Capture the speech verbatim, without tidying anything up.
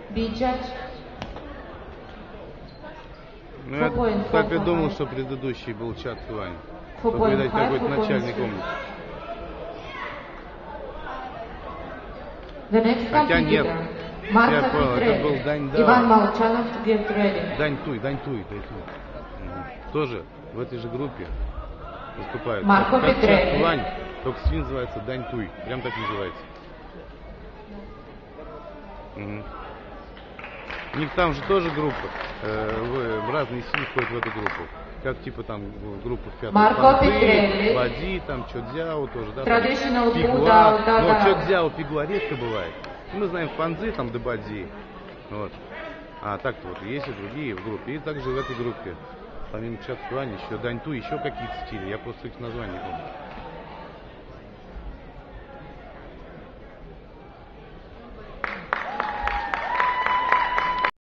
be judged Ну, four я point four так и for думал, height. что предыдущий был Чат Хуань. four Только, point видать, five, какой-то four point начальник three. комнаты. The next Хотя нет. competitor, Marco Я понял, это был Petrelli, Дань Дао. Иван Молчанов, get ready. Дань Туй, Дань Туй, Дань Туй. Мгм. Тоже в этой же группе выступают. Марко Как, как Петрелли. Чат Хуань, только свин называется Дань Туй. Прям так называется. Мгм. У них там же тоже группа, э, в, в разные силы входят в эту группу. Как типа там в группах пятого Марко Петрелли. Бади, там Чодзяо тоже, да? Traditional Пигуа. Buddha, да, Но да. Чодзяо, Пигуа редко бывает. Мы знаем Фанзы, там Дебади. Вот. А так-то вот есть и другие в группе. И также в этой группе, помимо Чат Хуань, еще Дань Туй, еще какие-то стили. Я просто их названия не помню.